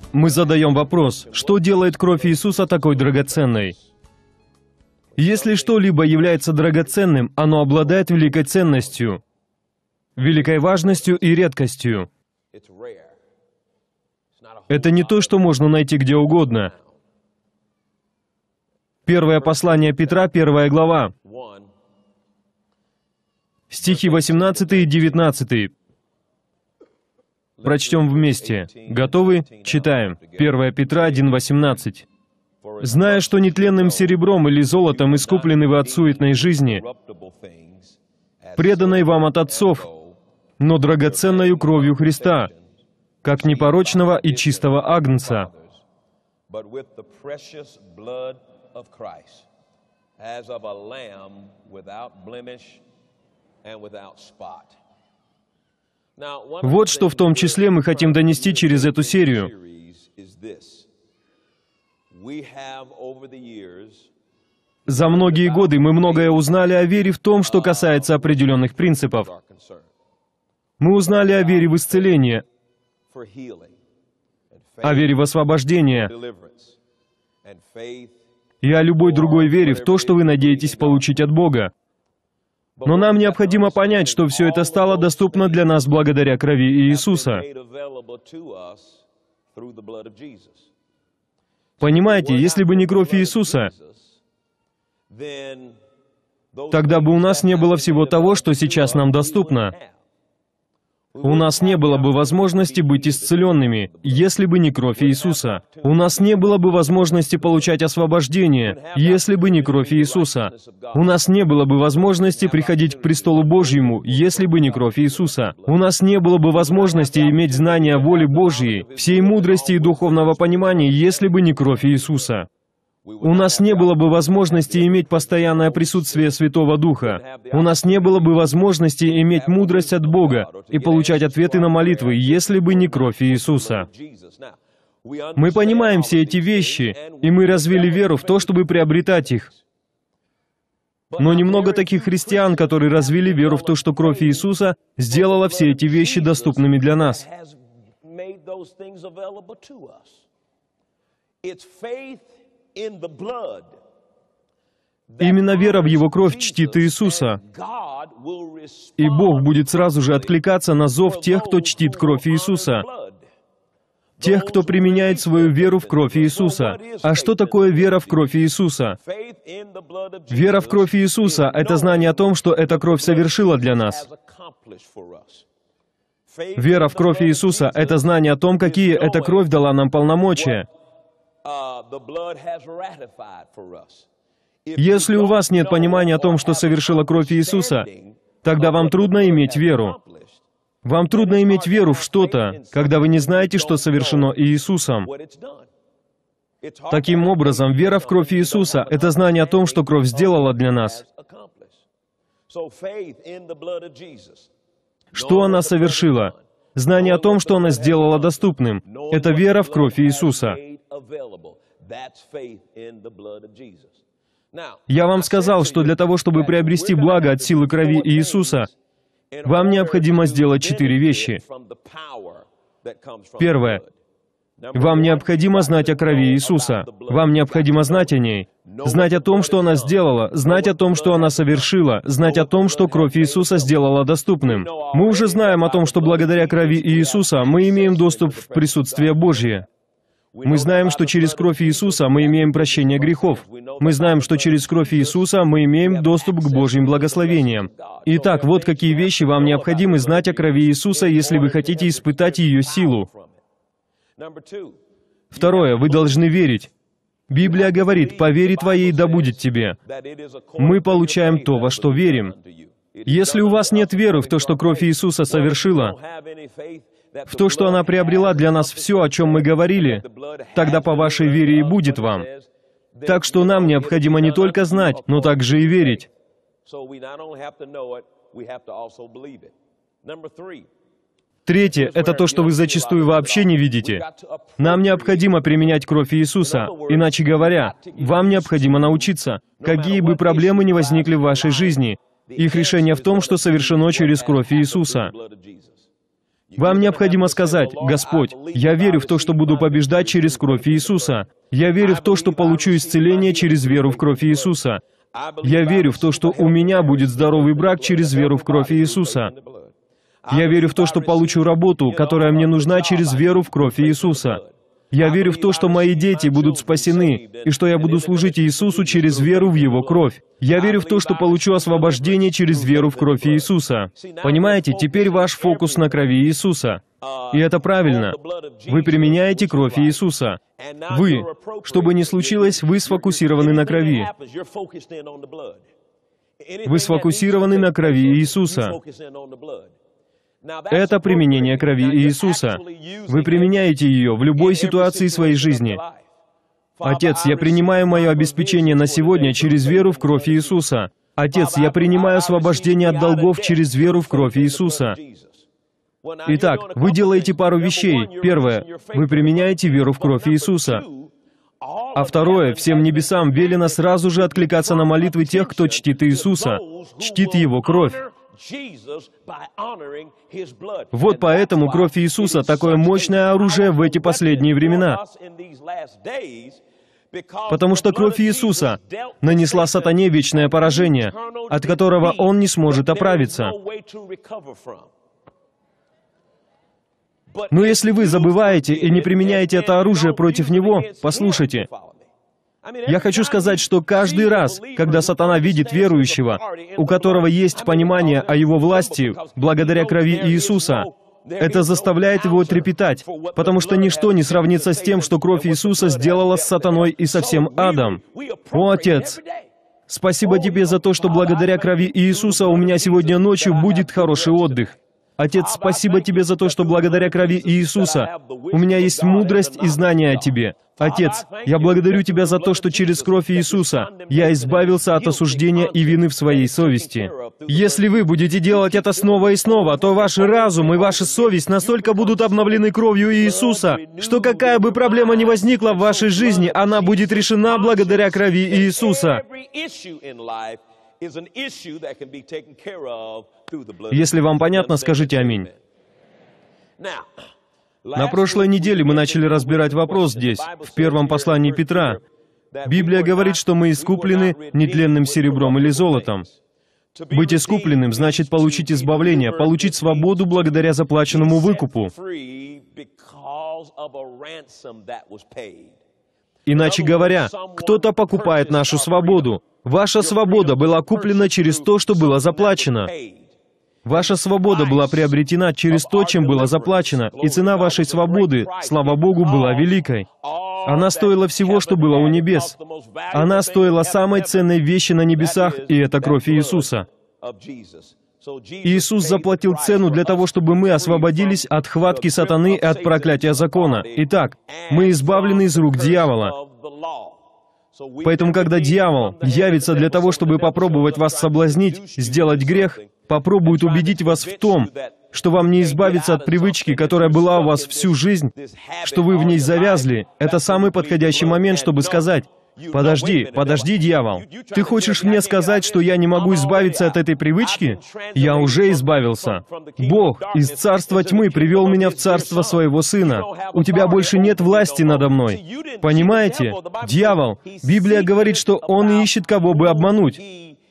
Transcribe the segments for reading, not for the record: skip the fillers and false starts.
мы задаем вопрос, что делает кровь Иисуса такой драгоценной? Если что-либо является драгоценным, оно обладает великой ценностью, великой важностью и редкостью. Это не то, что можно найти где угодно. Первое послание Петра, 1 глава, стихи 18 и 19. Прочтем вместе. Готовы? Читаем. 1 Петра 1:18. «Зная, что нетленным серебром или золотом искуплены вы от суетной жизни, преданной вам от отцов, но драгоценною кровью Христа, как непорочного и чистого агнца, Вот что в том числе мы хотим донести через эту серию. За многие годы мы многое узнали о вере в том, что касается определенных принципов. Мы узнали о вере в исцеление, о вере в освобождение и о любой другой вере в то, что вы надеетесь получить от Бога. Но нам необходимо понять, что все это стало доступно для нас благодаря крови Иисуса. Понимаете, если бы не кровь Иисуса, тогда бы у нас не было всего того, что сейчас нам доступно. У нас не было бы возможности быть исцеленными, если бы не кровь Иисуса. У нас не было бы возможности получать освобождение, если бы не кровь Иисуса. У нас не было бы возможности приходить к престолу Божьему, если бы не кровь Иисуса. У нас не было бы возможности иметь знания о воле Божьей, всей мудрости и духовного понимания, если бы не кровь Иисуса. У нас не было бы возможности иметь постоянное присутствие Святого Духа. У нас не было бы возможности иметь мудрость от Бога и получать ответы на молитвы, если бы не кровь Иисуса. Мы понимаем все эти вещи, и мы развили веру в то, чтобы приобретать их. Но немного таких христиан, которые развили веру в то, что кровь Иисуса сделала все эти вещи доступными для нас. Именно вера в Его кровь чтит Иисуса, и Бог будет сразу же откликаться на зов тех, кто чтит кровь Иисуса, тех, кто применяет свою веру в кровь Иисуса. А что такое вера в кровь Иисуса? Вера в кровь Иисуса — это знание о том, что эта кровь совершила для нас. Вера в кровь Иисуса — это знание о том, какие эта кровь дала нам полномочия. Если у вас нет понимания о том, что совершила кровь Иисуса, тогда вам трудно иметь веру. Вам трудно иметь веру в что-то, когда вы не знаете, что совершено Иисусом. Таким образом, вера в кровь Иисуса — это знание о том, что кровь сделала для нас. Что она совершила? Знание о том, что она сделала доступным. Это вера в кровь Иисуса. Я вам сказал, что для того, чтобы приобрести благо от силы крови Иисуса, вам необходимо сделать 4 вещи. Первое. Вам необходимо знать о крови Иисуса. Вам необходимо знать о ней. Знать о том, что она сделала, знать о том, что она совершила, знать о том, что кровь Иисуса сделала доступным. Мы уже знаем о том, что благодаря крови Иисуса мы имеем доступ в присутствие Божье. Мы знаем, что через кровь Иисуса мы имеем прощение грехов. Мы знаем, что через кровь Иисуса мы имеем доступ к Божьим благословениям. Итак, вот какие вещи вам необходимо знать о крови Иисуса, если вы хотите испытать ее силу. Второе, вы должны верить. Библия говорит: «По вере твоей да будет тебе». Мы получаем то, во что верим. Если у вас нет веры в то, что кровь Иисуса совершила, в то, что она приобрела для нас все, о чем мы говорили, тогда по вашей вере и будет вам. Так что нам необходимо не только знать, но также и верить. Третье — это то, что вы зачастую вообще не видите. Нам необходимо применять кровь Иисуса. Иначе говоря, вам необходимо научиться, какие бы проблемы ни возникли в вашей жизни, их решение в том, что совершено через кровь Иисуса. Вам необходимо сказать: «Господь, я верю в то, что буду побеждать через кровь Иисуса. Я верю в то, что получу исцеление через веру в кровь Иисуса. Я верю в то, что у меня будет здоровый брак через веру в кровь Иисуса. Я верю в то, что получу работу, которая мне нужна через веру в кровь Иисуса. Я верю в то, что мои дети будут спасены, и что я буду служить Иисусу через веру в Его кровь. Я верю в то, что получу освобождение через веру в кровь Иисуса». Понимаете, теперь ваш фокус на крови Иисуса. И это правильно. Вы применяете кровь Иисуса. Вы, что бы ни случилось, вы сфокусированы на крови. Вы сфокусированы на крови Иисуса. Это применение крови Иисуса. Вы применяете ее в любой ситуации своей жизни. Отец, я принимаю мое обеспечение на сегодня через веру в кровь Иисуса. Отец, я принимаю освобождение от долгов через веру в кровь Иисуса. Итак, вы делаете пару вещей. Первое, вы применяете веру в кровь Иисуса. А второе, всем небесам велено сразу же откликаться на молитвы тех, кто чтит Иисуса, чтит Его кровь. Вот поэтому кровь Иисуса — такое мощное оружие в эти последние времена. Потому что кровь Иисуса нанесла сатане вечное поражение, от которого он не сможет оправиться. Но если вы забываете и не применяете это оружие против него, послушайте. Я хочу сказать, что каждый раз, когда сатана видит верующего, у которого есть понимание о его власти благодаря крови Иисуса, это заставляет его трепетать, потому что ничто не сравнится с тем, что кровь Иисуса сделала с сатаной и со всем адом. О, Отец! Спасибо Тебе за то, что благодаря крови Иисуса у меня сегодня ночью будет хороший отдых. Отец, спасибо Тебе за то, что благодаря крови Иисуса у меня есть мудрость и знание о Тебе. Отец, я благодарю Тебя за то, что через кровь Иисуса я избавился от осуждения и вины в своей совести. Если вы будете делать это снова и снова, то ваш разум и ваша совесть настолько будут обновлены кровью Иисуса, что какая бы проблема ни возникла в вашей жизни, она будет решена благодаря крови Иисуса. Если вам понятно, скажите «Аминь». На прошлой неделе мы начали разбирать вопрос здесь, в первом послании Петра. Библия говорит, что мы искуплены нетленным серебром или золотом. Быть искупленным значит получить избавление, получить свободу благодаря заплаченному выкупу. Иначе говоря, кто-то покупает нашу свободу. Ваша свобода была куплена через то, что было заплачено. Ваша свобода была приобретена через то, чем было заплачено, и цена вашей свободы, слава Богу, была великой. Она стоила всего, что было у небес. Она стоила самой ценной вещи на небесах, и это кровь Иисуса. Иисус заплатил цену для того, чтобы мы освободились от хватки сатаны и от проклятия закона. Итак, мы избавлены из рук дьявола. Поэтому, когда дьявол явится для того, чтобы попробовать вас соблазнить, сделать грех, попробует убедить вас в том, что вам не избавиться от привычки, которая была у вас всю жизнь, что вы в ней завязли, это самый подходящий момент, чтобы сказать: «Подожди, дьявол, ты хочешь мне сказать, что я не могу избавиться от этой привычки? Я уже избавился. Бог из царства тьмы привел меня в царство своего Сына. У тебя больше нет власти надо мной». Понимаете? Дьявол, Библия говорит, что он ищет кого бы обмануть.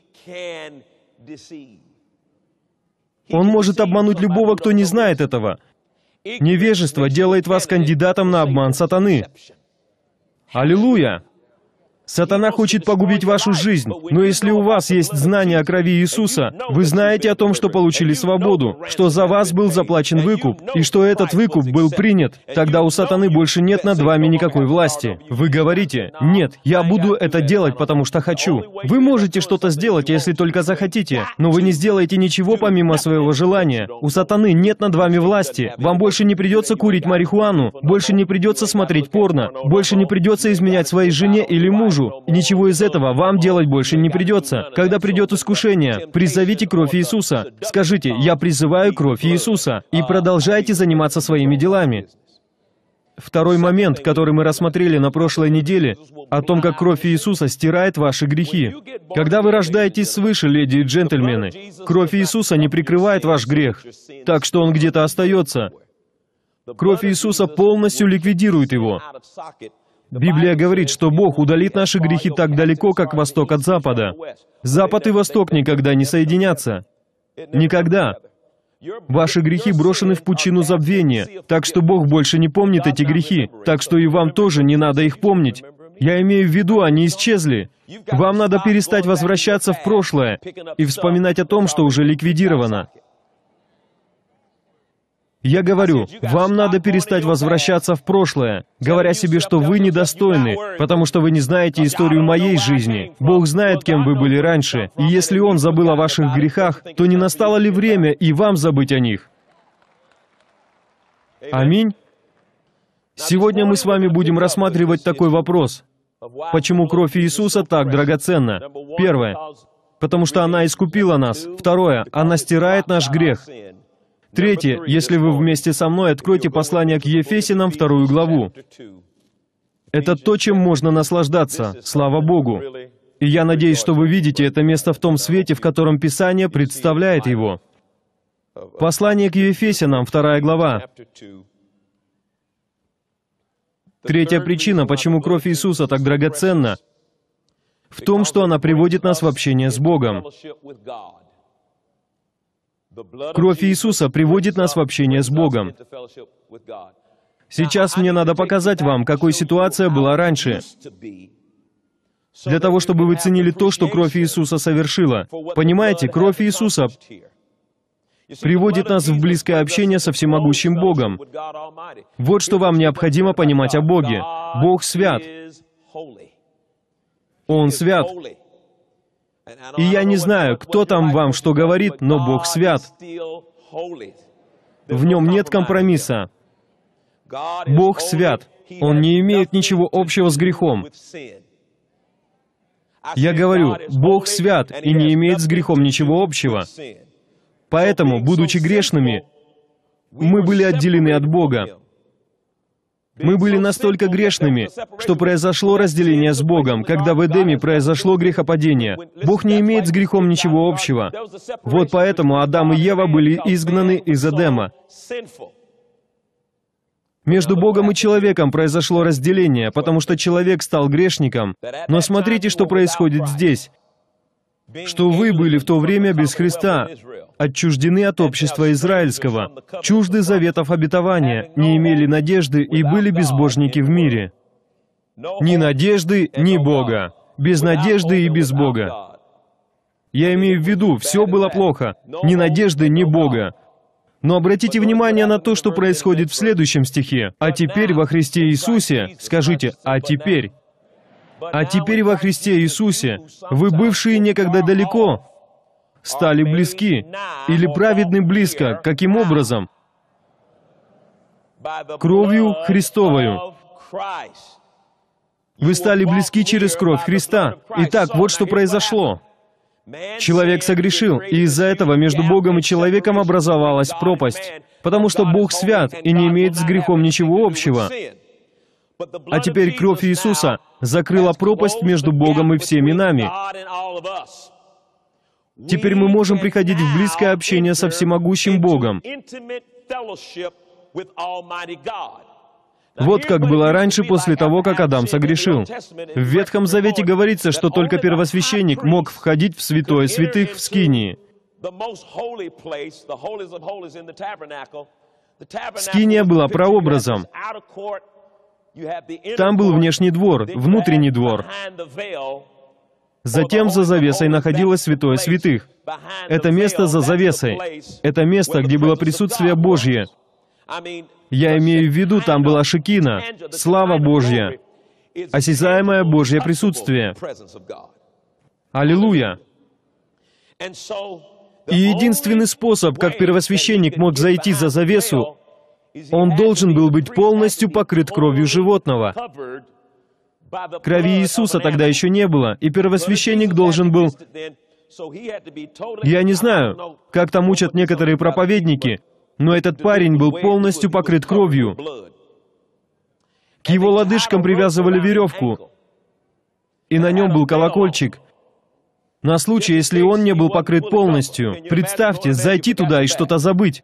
Он может обмануть любого, кто не знает этого. Невежество делает вас кандидатом на обман сатаны. Аллилуйя! Сатана хочет погубить вашу жизнь, но если у вас есть знание о крови Иисуса, вы знаете о том, что получили свободу, что за вас был заплачен выкуп, и что этот выкуп был принят, тогда у сатаны больше нет над вами никакой власти. Вы говорите: «Нет, я буду это делать, потому что хочу». Вы можете что-то сделать, если только захотите, но вы не сделаете ничего помимо своего желания. У сатаны нет над вами власти. Вам больше не придется курить марихуану, больше не придется смотреть порно, больше не придется изменять своей жене или мужу. Ничего из этого вам делать больше не придется. Когда придет искушение, призовите кровь Иисуса. Скажите: «Я призываю кровь Иисуса», и продолжайте заниматься своими делами. Второй момент, который мы рассмотрели на прошлой неделе, о том, как кровь Иисуса стирает ваши грехи. Когда вы рождаетесь свыше, леди и джентльмены, кровь Иисуса не прикрывает ваш грех, так что он где-то остается. Кровь Иисуса полностью ликвидирует его. Библия говорит, что Бог удалит наши грехи так далеко, как восток от запада. Запад и восток никогда не соединятся. Никогда. Ваши грехи брошены в пучину забвения, так что Бог больше не помнит эти грехи, так что и вам тоже не надо их помнить. Я имею в виду, они исчезли. Вам надо перестать возвращаться в прошлое и вспоминать о том, что уже ликвидировано. Я говорю, вам надо перестать возвращаться в прошлое, говоря себе, что вы недостойны, потому что вы не знаете историю моей жизни. Бог знает, кем вы были раньше, и если Он забыл о ваших грехах, то не настало ли время и вам забыть о них? Аминь. Сегодня мы с вами будем рассматривать такой вопрос. Почему кровь Иисуса так драгоценна? Первое. Потому что она искупила нас. Второе. Она стирает наш грех. Третье, если вы вместе со мной, откройте послание к Ефесянам, 2 главу. Это то, чем можно наслаждаться, слава Богу. И я надеюсь, что вы видите это место в том свете, в котором Писание представляет его. Послание к Ефесянам, 2 глава. Третья причина, почему кровь Иисуса так драгоценна, в том, что она приводит нас в общение с Богом. Кровь Иисуса приводит нас в общение с Богом. Сейчас мне надо показать вам, какой ситуация была раньше, для того, чтобы вы ценили то, что кровь Иисуса совершила. Понимаете, кровь Иисуса приводит нас в близкое общение со всемогущим Богом. Вот что вам необходимо понимать о Боге. Бог свят. Он свят. И я не знаю, кто там вам что говорит, но Бог свят. В нем нет компромисса. Бог свят. Он не имеет ничего общего с грехом. Я говорю, Бог свят и не имеет с грехом ничего общего. Поэтому, будучи грешными, мы были отделены от Бога. Мы были настолько грешными, что произошло разделение с Богом, когда в Эдеме произошло грехопадение. Бог не имеет с грехом ничего общего. Вот поэтому Адам и Ева были изгнаны из Эдема. Между Богом и человеком произошло разделение, потому что человек стал грешником. Но смотрите, что происходит здесь. Что вы были в то время без Христа, отчуждены от общества израильского, чужды заветов обетования, не имели надежды и были безбожники в мире. Ни надежды, ни Бога. Без надежды и без Бога. Я имею в виду, все было плохо. Ни надежды, ни Бога. Но обратите внимание на то, что происходит в следующем стихе. «А теперь во Христе Иисусе», скажите, «а теперь». «А теперь во Христе Иисусе, вы, бывшие некогда далеко, стали близки, или праведны близко». Каким образом? Кровью Христовою. Вы стали близки через кровь Христа. Итак, вот что произошло. Человек согрешил, и из-за этого между Богом и человеком образовалась пропасть, потому что Бог свят и не имеет с грехом ничего общего. А теперь кровь Иисуса закрыла пропасть между Богом и всеми нами. Теперь мы можем приходить в близкое общение со всемогущим Богом. Вот как было раньше, после того, как Адам согрешил. В Ветхом Завете говорится, что только первосвященник мог входить в святое святых в скинии. Скиния была прообразом. Там был внешний двор, внутренний двор. Затем за завесой находилось святое святых. Это место за завесой. Это место, где было присутствие Божье. Я имею в виду, там была шекина, слава Божья, осязаемое Божье присутствие. Аллилуйя! И единственный способ, как первосвященник мог зайти за завесу, он должен был быть полностью покрыт кровью животного. Крови Иисуса тогда еще не было, и первосвященник должен был... Я не знаю, как там учат некоторые проповедники, но этот парень был полностью покрыт кровью. К его лодыжкам привязывали веревку, и на нем был колокольчик. На случай, если он не был покрыт полностью. Представьте, зайти туда и что-то забыть.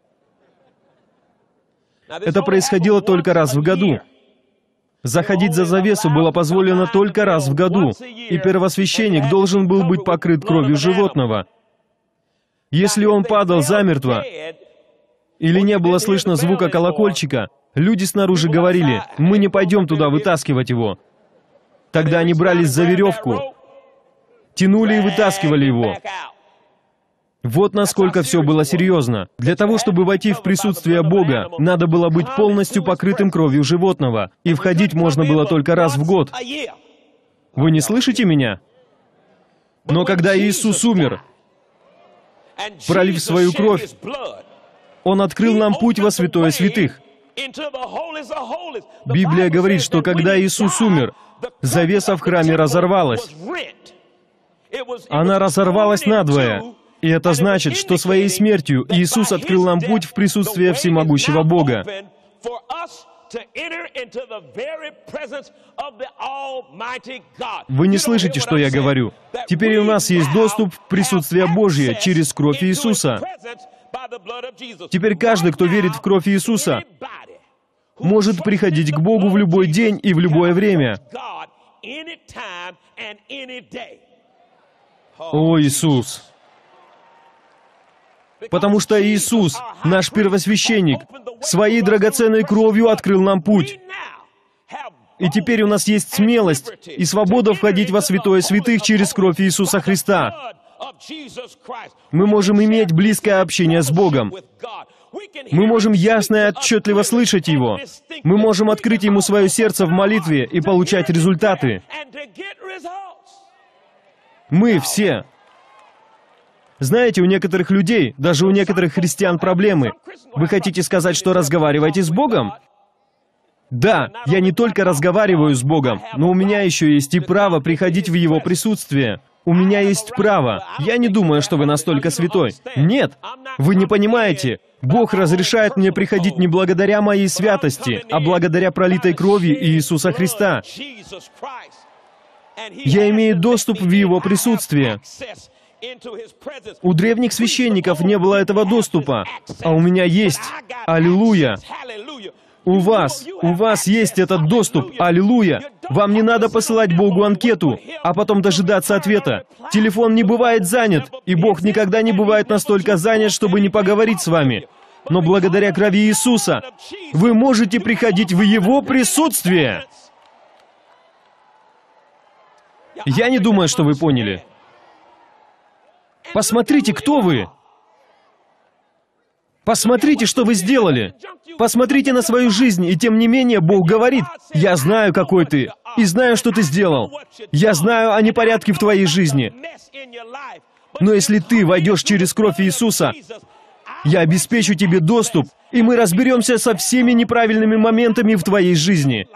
Это происходило только раз в году. Заходить за завесу было позволено только раз в году, и первосвященник должен был быть покрыт кровью животного. Если он падал замертво, или не было слышно звука колокольчика, люди снаружи говорили: «Мы не пойдем туда вытаскивать его». Тогда они брались за веревку, тянули и вытаскивали его. Вот насколько все было серьезно. Для того, чтобы войти в присутствие Бога, надо было быть полностью покрытым кровью животного, и входить можно было только раз в год. Вы не слышите меня? Но когда Иисус умер, пролив свою кровь, Он открыл нам путь во святое святых. Библия говорит, что когда Иисус умер, завеса в храме разорвалась. Она разорвалась надвое. И это значит, что своей смертью Иисус открыл нам путь в присутствие всемогущего Бога. Вы не слышите, что я говорю? Теперь у нас есть доступ в присутствие Божье через кровь Иисуса. Теперь каждый, кто верит в кровь Иисуса, может приходить к Богу в любой день и в любое время. О, Иисус! Потому что Иисус, наш первосвященник, своей драгоценной кровью открыл нам путь. И теперь у нас есть смелость и свобода входить во святое святых через кровь Иисуса Христа. Мы можем иметь близкое общение с Богом. Мы можем ясно и отчетливо слышать Его. Мы можем открыть Ему свое сердце в молитве и получать результаты. Мы все. Знаете, у некоторых людей, даже у некоторых христиан проблемы. Вы хотите сказать, что разговариваете с Богом? Да, я не только разговариваю с Богом, но у меня еще есть и право приходить в Его присутствие. У меня есть право. Я не думаю, что вы настолько святой. Нет, вы не понимаете. Бог разрешает мне приходить не благодаря моей святости, а благодаря пролитой крови Иисуса Христа. Я имею доступ в Его присутствие. У древних священников не было этого доступа, а у меня есть. Аллилуйя! У вас есть этот доступ. Аллилуйя! Вам не надо посылать Богу анкету, а потом дожидаться ответа. Телефон не бывает занят, и Бог никогда не бывает настолько занят, чтобы не поговорить с вами. Но благодаря крови Иисуса вы можете приходить в Его присутствие. Я не думаю, что вы поняли. Посмотрите, кто вы. Посмотрите, что вы сделали. Посмотрите на свою жизнь, и тем не менее Бог говорит: «Я знаю, какой ты, и знаю, что ты сделал. Я знаю о непорядке в твоей жизни. Но если ты войдешь через кровь Иисуса, я обеспечу тебе доступ, и мы разберемся со всеми неправильными моментами в твоей жизни».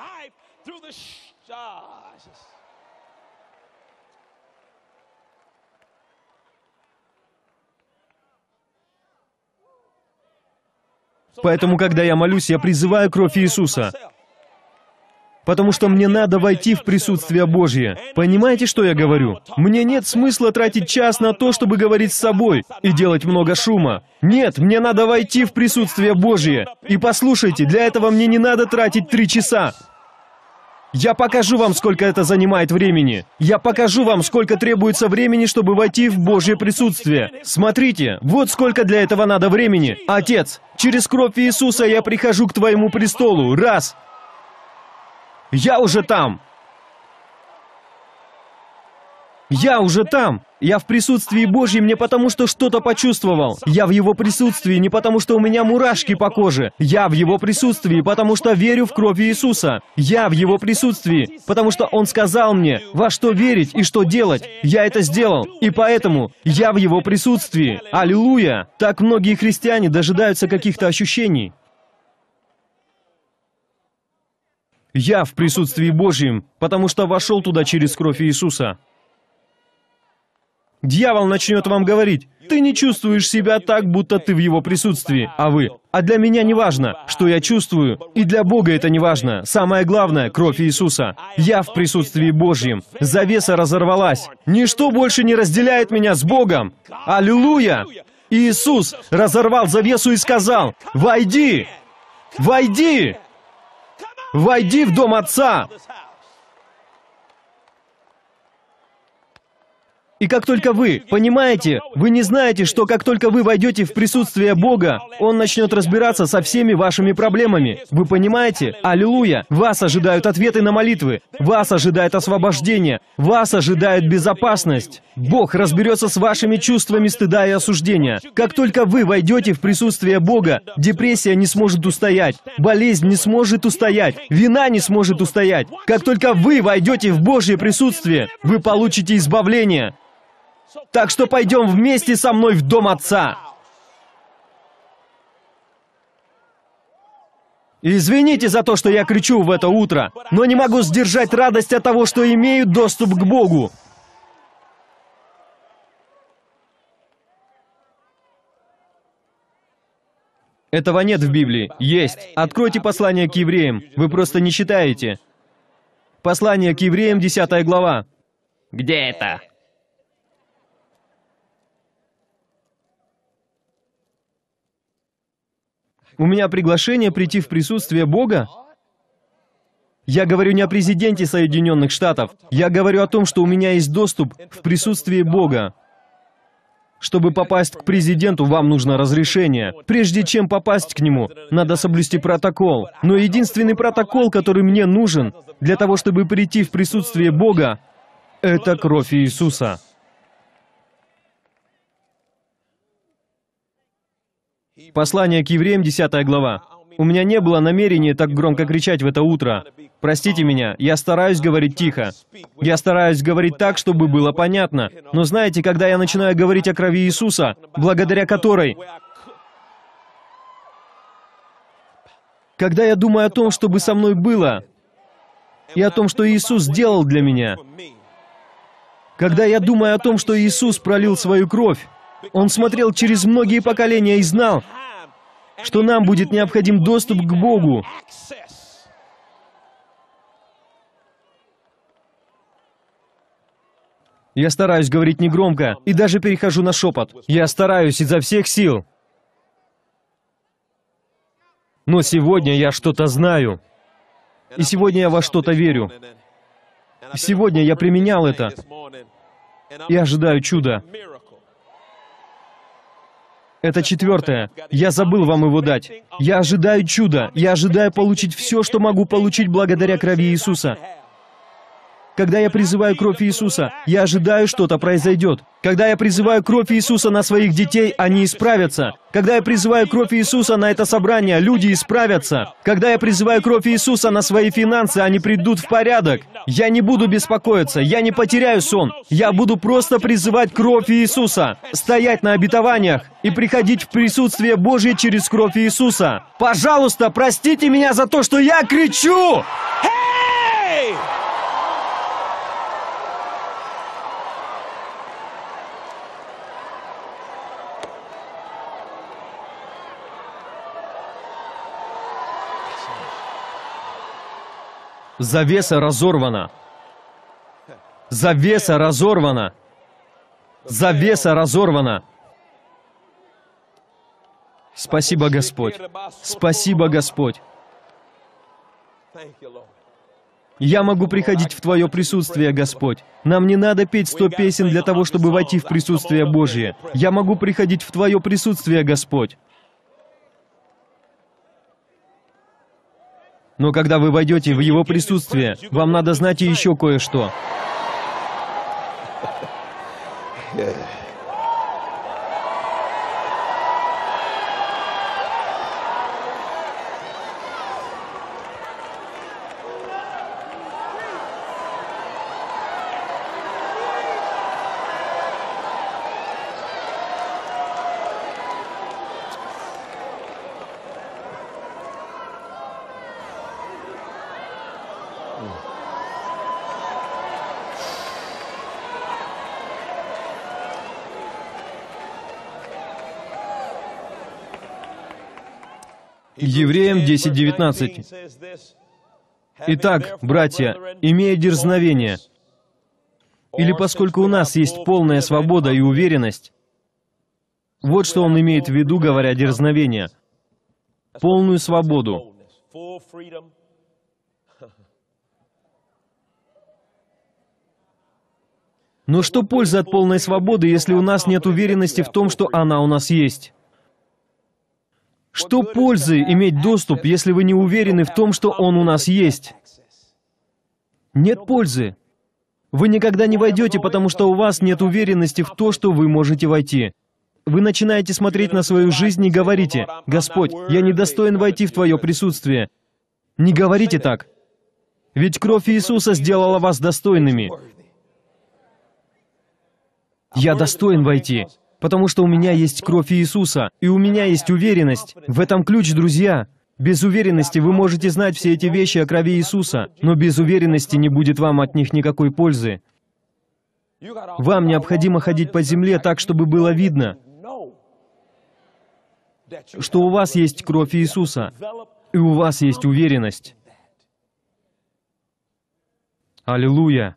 Поэтому, когда я молюсь, я призываю кровь Иисуса. Потому что мне надо войти в присутствие Божье. Понимаете, что я говорю? Мне нет смысла тратить час на то, чтобы говорить с собой и делать много шума. Нет, мне надо войти в присутствие Божье. И послушайте, для этого мне не надо тратить 3 часа. Я покажу вам, сколько это занимает времени. Я покажу вам, сколько требуется времени, чтобы войти в Божье присутствие. Смотрите, вот сколько для этого надо времени. Отец, через кровь Иисуса я прихожу к Твоему престолу. Раз. Я уже там. Я уже там. Я в присутствии Божьем не потому, что что-то почувствовал. Я в Его присутствии не потому, что у меня мурашки по коже. Я в Его присутствии, потому что верю в кровь Иисуса. Я в Его присутствии, потому что Он сказал мне, во что верить и что делать. Я это сделал, и поэтому я в Его присутствии. Аллилуйя! Так многие христиане дожидаются каких-то ощущений. Я в присутствии Божьем, потому что вошел туда через кровь Иисуса. Дьявол начнет вам говорить: ты не чувствуешь себя так, будто ты в его присутствии, а вы. А для меня не важно, что я чувствую, и для Бога это не важно. Самое главное — кровь Иисуса. Я в присутствии Божьем. Завеса разорвалась. Ничто больше не разделяет меня с Богом. Аллилуйя! Иисус разорвал завесу и сказал: «Войди! Войди! Войди в дом Отца!» И как только вы понимаете, вы не знаете, что как только вы войдете в присутствие Бога, Он начнет разбираться со всеми вашими проблемами. Вы понимаете? Аллилуйя! Вас ожидают ответы на молитвы. Вас ожидает освобождение. Вас ожидает безопасность. Бог разберется с вашими чувствами стыда и осуждения. Как только вы войдете в присутствие Бога, депрессия не сможет устоять, болезнь не сможет устоять, вина не сможет устоять. Как только вы войдете в Божье присутствие, вы получите избавление. Так что пойдем вместе со мной в дом Отца. Извините за то, что я кричу в это утро, но не могу сдержать радость от того, что имею доступ к Богу. Этого нет в Библии. Есть. Откройте послание к евреям. Вы просто не читаете. Послание к евреям, 10 глава. Где это? У меня приглашение прийти в присутствие Бога? Я говорю не о президенте Соединенных Штатов. Я говорю о том, что у меня есть доступ в присутствие Бога. Чтобы попасть к президенту, вам нужно разрешение. Прежде чем попасть к нему, надо соблюсти протокол. Но единственный протокол, который мне нужен для того, чтобы прийти в присутствие Бога, это кровь Иисуса. Послание к евреям, 10 глава. У меня не было намерения так громко кричать в это утро. Простите меня, я стараюсь говорить тихо. Я стараюсь говорить так, чтобы было понятно. Но знаете, когда я начинаю говорить о крови Иисуса, благодаря которой... Когда я думаю о том, что бы со мной было, и о том, что Иисус сделал для меня, когда я думаю о том, что Иисус пролил свою кровь, Он смотрел через многие поколения и знал, что нам будет необходим доступ к Богу. Я стараюсь говорить негромко и даже перехожу на шепот. Я стараюсь изо всех сил. Но сегодня я что-то знаю. И сегодня я во что-то верю. Сегодня я применял это. И ожидаю чуда. Это 4. Я забыл вам его дать. Я ожидаю чуда. Я ожидаю получить все, что могу получить благодаря крови Иисуса. Когда я призываю кровь Иисуса, я ожидаю, что-то произойдет. Когда я призываю кровь Иисуса на своих детей, они исправятся. Когда я призываю кровь Иисуса на это собрание, люди исправятся. Когда я призываю кровь Иисуса на свои финансы, они придут в порядок. Я не буду беспокоиться, я не потеряю сон. Я буду просто призывать кровь Иисуса, стоять на обетованиях и приходить в присутствие Божье через кровь Иисуса. Пожалуйста, простите меня за то, что я кричу! Hey! Завеса разорвана. Завеса разорвана. Завеса разорвана. Спасибо, Господь. Спасибо, Господь. Я могу приходить в Твое присутствие, Господь. Нам не надо петь 100 песен для того, чтобы войти в присутствие Божье. Я могу приходить в Твое присутствие, Господь. Но когда вы войдете в Его присутствие, вам надо знать и еще кое-что. Евреям 10:19. Итак, братья, имея дерзновение, или поскольку у нас есть полная свобода и уверенность, вот что он имеет в виду, говоря дерзновение, полную свободу. Но что польза от полной свободы, если у нас нет уверенности в том, что она у нас есть? Что пользы иметь доступ, если вы не уверены в том, что он у нас есть? Нет пользы. Вы никогда не войдете, потому что у вас нет уверенности в то, что вы можете войти. Вы начинаете смотреть на свою жизнь и говорите: «Господь, я недостоин войти в Твое присутствие». Не говорите так. Ведь кровь Иисуса сделала вас достойными. Я достоин войти, потому что у меня есть кровь Иисуса, и у меня есть уверенность. В этом ключ, друзья. Без уверенности вы можете знать все эти вещи о крови Иисуса, но без уверенности не будет вам от них никакой пользы. Вам необходимо ходить по земле так, чтобы было видно, что у вас есть кровь Иисуса, и у вас есть уверенность. Аллилуйя!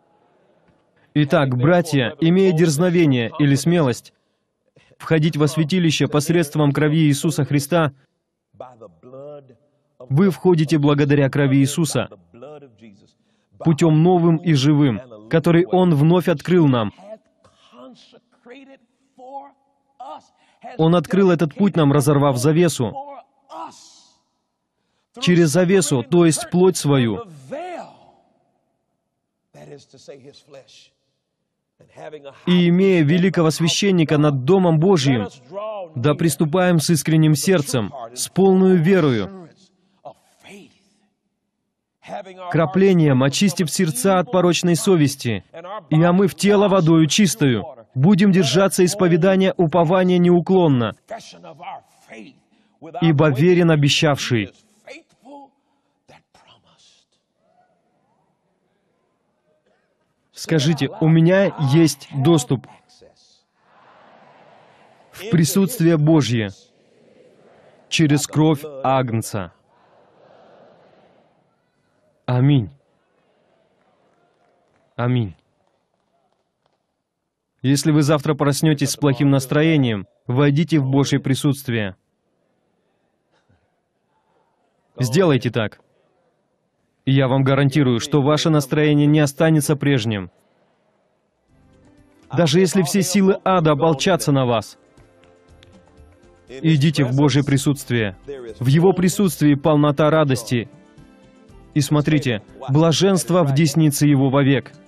Итак, братья, имея дерзновение или смелость входить во святилище посредством крови Иисуса Христа, вы входите благодаря крови Иисуса, путем новым и живым, который Он вновь открыл нам. Он открыл этот путь нам, разорвав завесу. Через завесу, то есть плоть свою. И имея великого священника над Домом Божьим, да приступаем с искренним сердцем, с полною верою, краплением, очистив сердца от порочной совести, и омыв тело водою чистою, будем держаться исповедания упования неуклонно, ибо верен обещавший. Скажите: у меня есть доступ в присутствие Божье через кровь Агнца. Аминь. Аминь. Если вы завтра проснетесь с плохим настроением, войдите в Божье присутствие. Сделайте так. И я вам гарантирую, что ваше настроение не останется прежним. Даже если все силы ада ополчатся на вас, идите в Божье присутствие. В Его присутствии полнота радости. И смотрите, блаженство в деснице Его вовек.